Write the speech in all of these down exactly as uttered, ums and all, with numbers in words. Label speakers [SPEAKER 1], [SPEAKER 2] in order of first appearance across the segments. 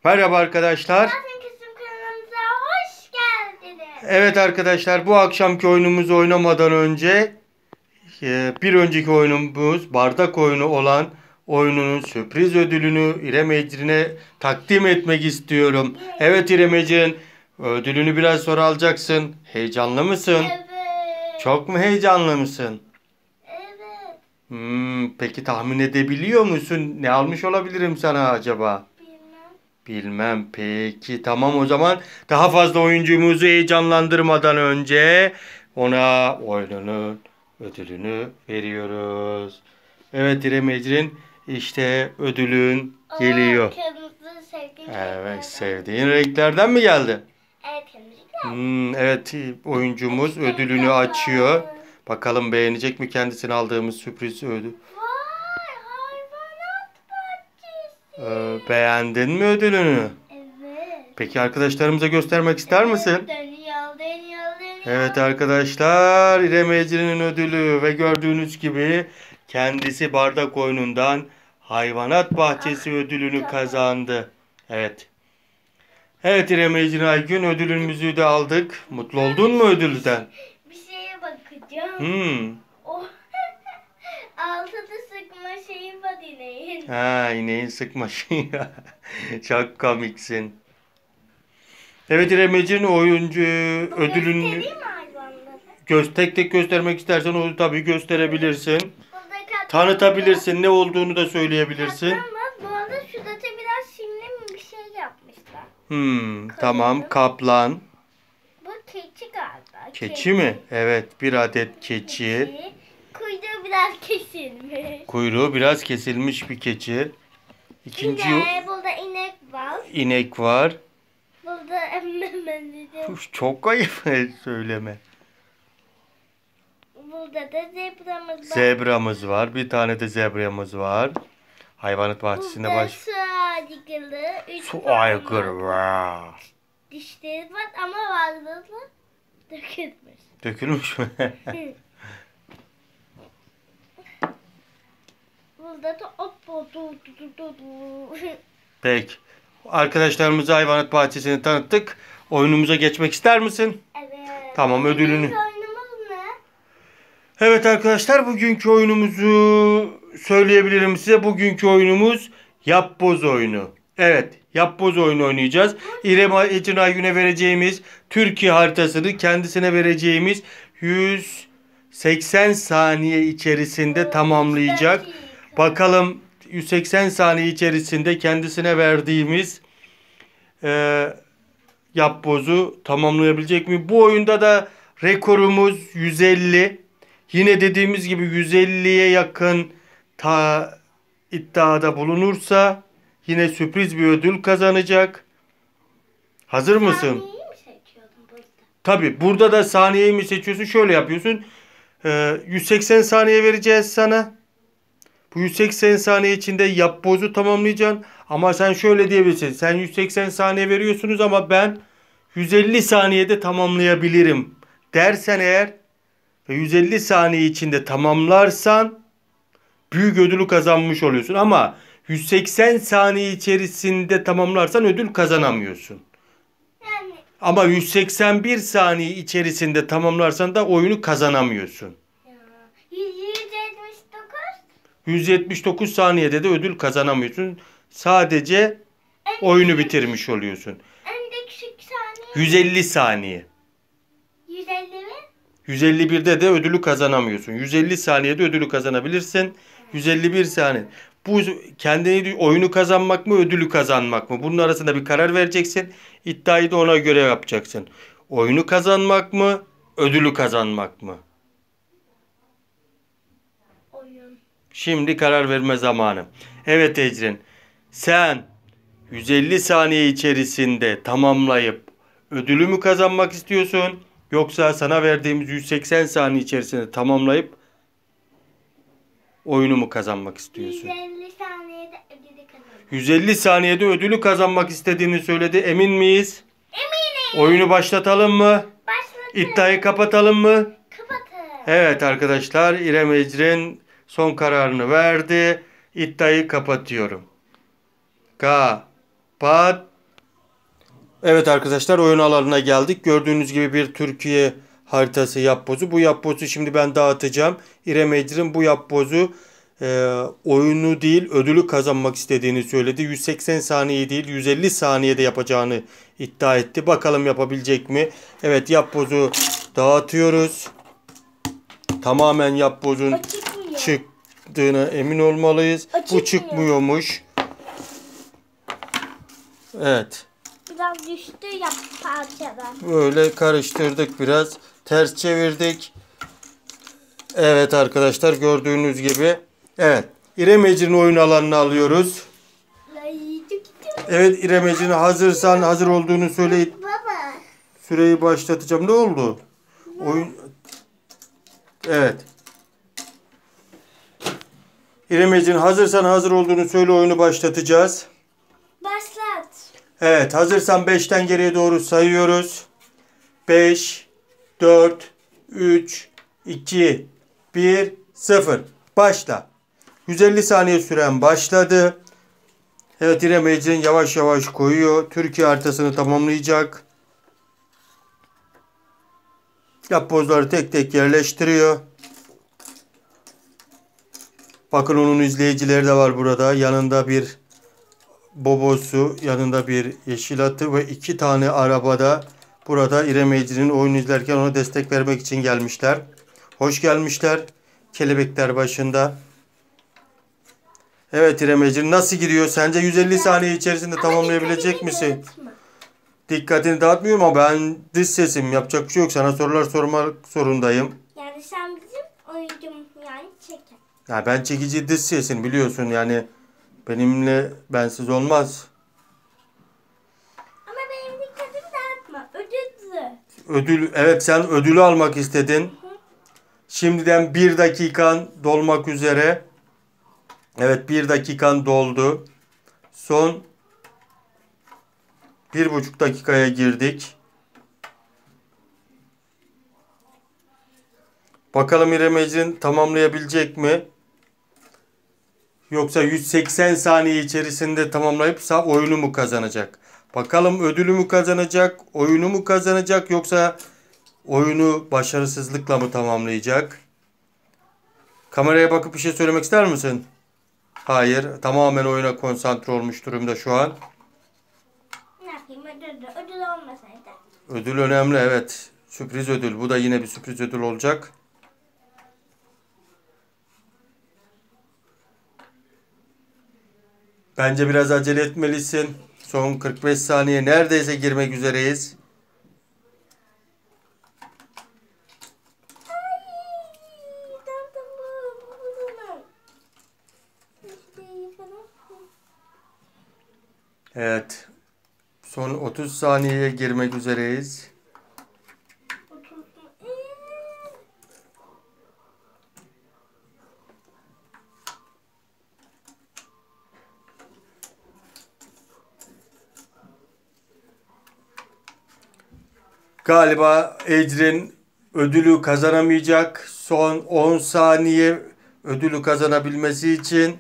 [SPEAKER 1] Merhaba arkadaşlar.
[SPEAKER 2] Zaten kızım kanalımıza hoş geldiniz.
[SPEAKER 1] Evet arkadaşlar, bu akşamki oyunumuzu oynamadan önce e, bir önceki oyunumuz bardak oyunu olan oyununun sürpriz ödülünü İrem Ecrin'e takdim etmek istiyorum. Evet İrem Ecrin, ödülünü biraz sonra alacaksın. Heyecanlı mısın?
[SPEAKER 2] Evet.
[SPEAKER 1] Çok mu heyecanlı mısın?
[SPEAKER 2] Evet.
[SPEAKER 1] Hmm, peki tahmin edebiliyor musun? Ne almış olabilirim sana acaba?
[SPEAKER 2] Bilmem.
[SPEAKER 1] Bilmem. Peki tamam, o zaman daha fazla oyuncumuzu heyecanlandırmadan önce ona oyunun ödülünü veriyoruz. Evet İrem Ecrin, işte ödülün
[SPEAKER 2] O
[SPEAKER 1] geliyor.
[SPEAKER 2] kırmızı sevdiğim
[SPEAKER 1] Evet,
[SPEAKER 2] renklerden.
[SPEAKER 1] sevdiğin renklerden mi geldi?
[SPEAKER 2] Evet, kırmızı geldi.
[SPEAKER 1] Hmm, evet, oyuncumuz
[SPEAKER 2] Açtım
[SPEAKER 1] ödülünü
[SPEAKER 2] kapağı.
[SPEAKER 1] açıyor. Bakalım beğenecek mi kendisine aldığımız sürpriz ödül.
[SPEAKER 2] Vay, hayvanat
[SPEAKER 1] Ee,
[SPEAKER 2] bahçesi.
[SPEAKER 1] beğendin mi ödülünü?
[SPEAKER 2] Evet.
[SPEAKER 1] Peki arkadaşlarımıza göstermek ister misin?
[SPEAKER 2] Dönüyor, dönüyor, dönüyor.
[SPEAKER 1] Evet arkadaşlar, İrem Ecrin'in ödülü ve gördüğünüz gibi kendisi bardak oyunundan hayvanat bahçesi ödülünü kazandı. Evet. Evet İrem Ecrin Aygün, ödülümüzü de aldık. Mutlu oldun mu ödülden?
[SPEAKER 2] Bir şeye bakacağım.
[SPEAKER 1] Hmm.
[SPEAKER 2] O altıda sıkma şeyi var ineğin.
[SPEAKER 1] Ha, ineğin sıkma şeyi. Çok komiksin. Evet İrem Ecrin, oyuncu
[SPEAKER 2] Bu
[SPEAKER 1] ödülünü
[SPEAKER 2] göstereyim mi hayvanları?
[SPEAKER 1] göz tek tek göstermek istersen onu tabii gösterebilirsin.
[SPEAKER 2] Burada kaplan
[SPEAKER 1] Tanıtabilirsin, ne olduğunu da söyleyebilirsin.
[SPEAKER 2] var. Kaplan var. Bu arada şurada da biraz simli bir şey yapmışlar.
[SPEAKER 1] Hmm, tamam. Kaplan.
[SPEAKER 2] Bu keçi galiba.
[SPEAKER 1] Keçi mi? Evet, bir adet keçi.
[SPEAKER 2] Keçi. Kuyruğu biraz kesilmiş.
[SPEAKER 1] Kuyruğu biraz kesilmiş bir keçi. İkinci
[SPEAKER 2] Yine burada inek var.
[SPEAKER 1] inek var.
[SPEAKER 2] Burada emmemeli.
[SPEAKER 1] Uf, çok ayıp söyleme.
[SPEAKER 2] Burada da zebramız var.
[SPEAKER 1] Zebramız var. Bir tane de zebramız var. Hayvanat bahçesinde
[SPEAKER 2] Burada
[SPEAKER 1] baş...
[SPEAKER 2] su aygırı. Üç
[SPEAKER 1] Su
[SPEAKER 2] parmak
[SPEAKER 1] aygırı var.
[SPEAKER 2] dişleri var ama bazıları dökülmüş.
[SPEAKER 1] Dökülmüş mü?
[SPEAKER 2] Burada da hop hop du du du du du.
[SPEAKER 1] Peki. Arkadaşlarımıza hayvanat bahçesini tanıttık. Oyunumuza geçmek ister misin?
[SPEAKER 2] Evet.
[SPEAKER 1] Tamam, ödülünü.
[SPEAKER 2] Bugünkü oyunumuz ne?
[SPEAKER 1] Evet arkadaşlar, bugünkü oyunumuzu söyleyebilirim size. Bugünkü oyunumuz yapboz oyunu. Evet, yapboz oyunu oynayacağız. İrem Ecrin Aygün'e vereceğimiz Türkiye haritasını kendisine vereceğimiz yüz seksen saniye içerisinde tamamlayacak. Bakalım yüz seksen saniye içerisinde kendisine verdiğimiz e, yapbozu tamamlayabilecek mi? Bu oyunda da rekorumuz yüz elli. Yine dediğimiz gibi yüz elliye yakın ta iddiada bulunursa yine sürpriz bir ödül kazanacak. Hazır mısın?
[SPEAKER 2] Saniyeyi mi seçiyordun burada?
[SPEAKER 1] Tabii, burada da saniyeyi mi seçiyorsun? Şöyle yapıyorsun. Ee, yüz seksen saniye vereceğiz sana. Bu yüz seksen saniye içinde yapbozu tamamlayacaksın. Ama sen şöyle diyebilirsin. Sen yüz seksen saniye veriyorsunuz ama ben yüz elli saniyede tamamlayabilirim dersen eğer ve yüz elli saniye içinde tamamlarsan büyük ödülü kazanmış oluyorsun. Ama yüz seksen saniye içerisinde tamamlarsan ödül kazanamıyorsun.
[SPEAKER 2] Yani
[SPEAKER 1] Ama yüz seksen bir saniye içerisinde tamamlarsan da oyunu kazanamıyorsun.
[SPEAKER 2] ya, yüz yetmiş dokuz.
[SPEAKER 1] yüz yetmiş dokuz saniyede de ödül kazanamıyorsun. Sadece
[SPEAKER 2] En
[SPEAKER 1] oyunu
[SPEAKER 2] düşük-
[SPEAKER 1] bitirmiş oluyorsun.
[SPEAKER 2] En düşük saniye.
[SPEAKER 1] yüz elli saniye.
[SPEAKER 2] yüz elli mi?
[SPEAKER 1] yüz elli birde de ödülü kazanamıyorsun. yüz elli saniyede ödülü kazanabilirsin. yüz elli bir saniye. Bu kendini oyunu kazanmak mı, ödülü kazanmak mı? Bunun arasında bir karar vereceksin. İddiayı da ona göre yapacaksın. Oyunu kazanmak mı, ödülü kazanmak mı?
[SPEAKER 2] Oyun.
[SPEAKER 1] Şimdi karar verme zamanı. Evet Ecrin, sen yüz elli saniye içerisinde tamamlayıp ödülü mü kazanmak istiyorsun? Yoksa sana verdiğimiz yüz seksen saniye içerisinde tamamlayıp oyunu mu kazanmak istiyorsun?
[SPEAKER 2] yüz elli saniyede ödülü kazandım.
[SPEAKER 1] yüz elli saniyede ödülü kazanmak istediğini söyledi. Emin miyiz?
[SPEAKER 2] Eminim.
[SPEAKER 1] Oyunu başlatalım mı?
[SPEAKER 2] Başladı.
[SPEAKER 1] İddiayı kapatalım mı?
[SPEAKER 2] Kapatın.
[SPEAKER 1] Evet arkadaşlar, İrem Ecrin son kararını verdi. İddiayı kapatıyorum. Kapattım. Evet arkadaşlar, oyun alanına geldik. Gördüğünüz gibi bir Türkiye haritası yapbozu. Bu yapbozu şimdi ben dağıtacağım. İrem Ecrin bu yapbozu e, oyunu değil ödülü kazanmak istediğini söyledi. yüz seksen saniye değil yüz elli saniyede yapacağını iddia etti. Bakalım yapabilecek mi? Evet, yapbozu dağıtıyoruz. Tamamen yapbozun
[SPEAKER 2] O çıkmıyor.
[SPEAKER 1] çıktığına emin olmalıyız.
[SPEAKER 2] O
[SPEAKER 1] Bu
[SPEAKER 2] çıkmıyor.
[SPEAKER 1] çıkmıyormuş. Evet.
[SPEAKER 2] Biraz düştü ya parçadan.
[SPEAKER 1] Böyle karıştırdık biraz. Ters çevirdik. Evet arkadaşlar, gördüğünüz gibi. Evet. İrem Ecrin oyun alanına alıyoruz. Evet İrem Ecrin, hazırsan, hazır olduğunu söyle.
[SPEAKER 2] Baba.
[SPEAKER 1] Süreyi başlatacağım. Ne oldu? Oyun. Evet. İrem Ecrin, hazırsan, hazır olduğunu söyle, oyunu başlatacağız.
[SPEAKER 2] Başlat.
[SPEAKER 1] Evet, hazırsan beşten geriye doğru sayıyoruz. beş, dört, üç, iki, bir, sıfır. Başla. yüz elli saniye süren başladı. Evet, İrem Ecrin yavaş yavaş koyuyor. Türkiye haritasını tamamlayacak. Yapbozları tek tek yerleştiriyor. Bakın, onun izleyicileri de var burada. Yanında bir bobosu, yanında bir yeşil atı ve iki tane arabada burada İrem Ecrin'in oyun izlerken ona destek vermek için gelmişler. Hoş gelmişler. Kelebekler başında. Evet İrem Ecrin, nasıl gidiyor? Sence yüz elli saniye içerisinde tamamlayabilecek misin? Dikkatini dağıtmıyorum ama ben dış sesim, yapacak bir şey yok. Sana sorular sormak zorundayım.
[SPEAKER 2] Yani sen bizim oyuncum yani çekin.
[SPEAKER 1] Ya ben çekici dış sesin, biliyorsun yani, benimle bensiz olmaz.
[SPEAKER 2] Ama benim dikkatimi dağıtma. Ödüllü.
[SPEAKER 1] Ödül, evet sen ödülü almak istedin. Şimdiden bir dakikan dolmak üzere. Evet, bir dakikan doldu. Son bir buçuk dakikaya girdik. Bakalım İrem Ecrin tamamlayabilecek mi? Yoksa yüz seksen saniye içerisinde tamamlayıp oyunu mu kazanacak? Bakalım, ödülü mü kazanacak, oyunu mu kazanacak, yoksa oyunu başarısızlıkla mı tamamlayacak? Kameraya bakıp bir şey söylemek ister misin? Hayır, tamamen oyuna konsantre olmuş durumda şu an.
[SPEAKER 2] Ne yapayım, ödüllü. Ödül olmasaydı.
[SPEAKER 1] Ödül önemli, evet. Sürpriz ödül. Bu da yine bir sürpriz ödül olacak. Bence biraz acele etmelisin. Son kırk beş saniye, neredeyse girmek üzereyiz. Evet. Son otuz saniyeye girmek üzereyiz. Galiba Ecrin ödülü kazanamayacak. Son on saniye ödülü kazanabilmesi için.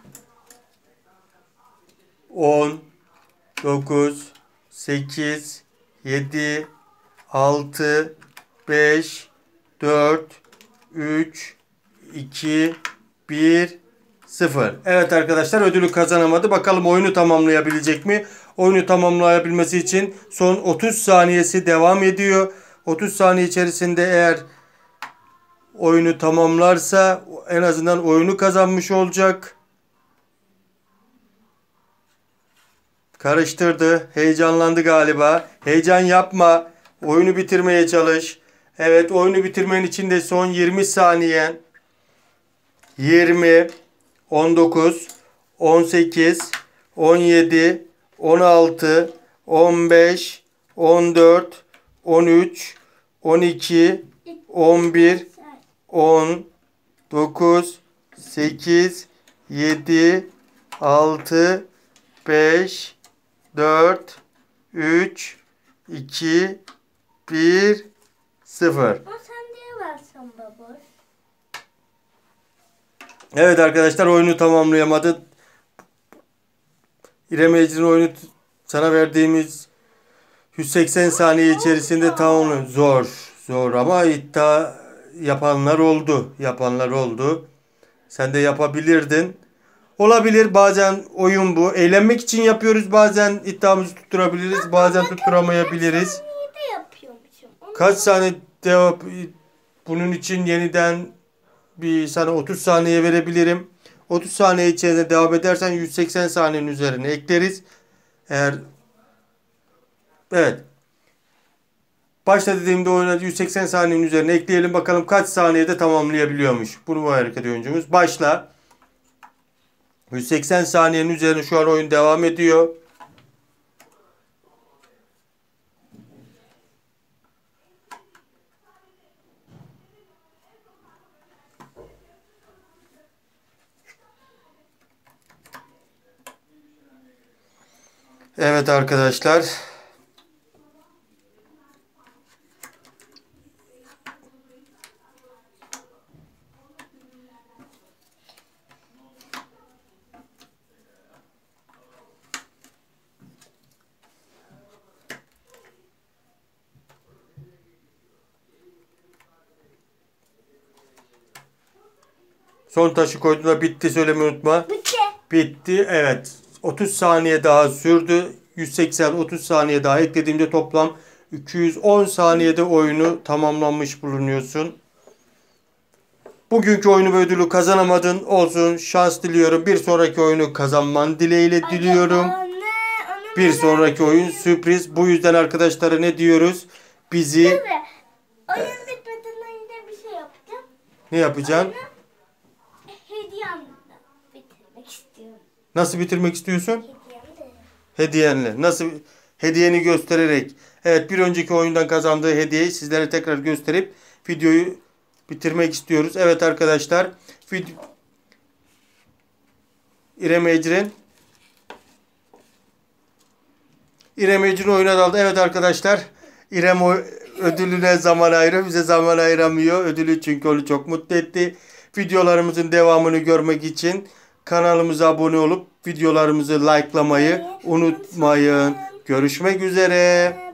[SPEAKER 1] on, dokuz, sekiz, yedi, altı, beş, dört, üç, iki, bir, sıfır. Evet arkadaşlar, ödülü kazanamadı. Bakalım oyunu tamamlayabilecek mi? Oyunu tamamlayabilmesi için son otuz saniyesi devam ediyor. otuz saniye içerisinde eğer oyunu tamamlarsa en azından oyunu kazanmış olacak. Karıştırdı. Heyecanlandı galiba. Heyecan yapma. Oyunu bitirmeye çalış. Evet, oyunu bitirmen için de son yirmi saniyen. yirmi, on dokuz, on sekiz, on yedi, on altı, on beş, on dört, on üç, on iki, on bir, on, dokuz, sekiz, yedi, altı, beş, dört, üç, iki, bir, sıfır.
[SPEAKER 2] O sen diye versin baba.
[SPEAKER 1] Evet arkadaşlar, oyunu tamamlayamadı. İrem Ecrin, oyunu sana verdiğimiz yüz seksen saniye içerisinde tamam. Zor. Zor ama iddia yapanlar oldu. Yapanlar oldu. Sen de yapabilirdin. Olabilir, bazen oyun bu. Eğlenmek için yapıyoruz. Bazen iddiamızı tutturabiliriz. Bazen tutturamayabiliriz.
[SPEAKER 2] saniyede yapıyormuşum. Onu
[SPEAKER 1] Kaç saniye devam, bunun için yeniden bir sana otuz saniye verebilirim. otuz saniye içerisinde devam edersen yüz seksen saniyenin üzerine ekleriz. Eğer evet. Başla dediğimde oyuna yüz seksen saniyenin üzerine ekleyelim. Bakalım kaç saniyede tamamlayabiliyormuş. Bunu bu hareket oyuncumuz. Başla. yüz seksen saniyenin üzerine şu an oyun devam ediyor. Evet arkadaşlar. Son taşı koyduğunda bitti söylemeyi unutma.
[SPEAKER 2] bitti.
[SPEAKER 1] Bitti. Evet. otuz saniye daha sürdü. yüz seksen otuz saniye daha eklediğimde toplam iki yüz on saniyede oyunu tamamlanmış bulunuyorsun. Bugünkü oyunu ve ödülü kazanamadın. Olsun. Şans diliyorum. Bir sonraki oyunu kazanman dileğiyle diliyorum.
[SPEAKER 2] Anne, anne,
[SPEAKER 1] Bir
[SPEAKER 2] anne.
[SPEAKER 1] sonraki oyun sürpriz. Bu yüzden arkadaşlara ne diyoruz? Bizi
[SPEAKER 2] Dur be. Oyun bitmeden önce bir şey yapacağım.
[SPEAKER 1] ne yapacaksın?
[SPEAKER 2] Hediyemle bitirmek istiyorum.
[SPEAKER 1] Nasıl bitirmek istiyorsun?
[SPEAKER 2] Hediyemle.
[SPEAKER 1] Hediyenle. Nasıl hediyeni göstererek. Evet, bir önceki oyundan kazandığı hediyeyi sizlere tekrar gösterip videoyu bitirmek istiyoruz. Evet arkadaşlar. Video... İrem Ecrin. İrem Ecrin oyuna daldı. Evet arkadaşlar. İrem o ödülüne zaman ayırıyor. Bize zaman ayıramıyor. Ödülü çünkü onu çok mutlu etti. Videolarımızın devamını görmek için kanalımıza abone olup videolarımızı likelamayı unutmayın. Görüşmek üzere.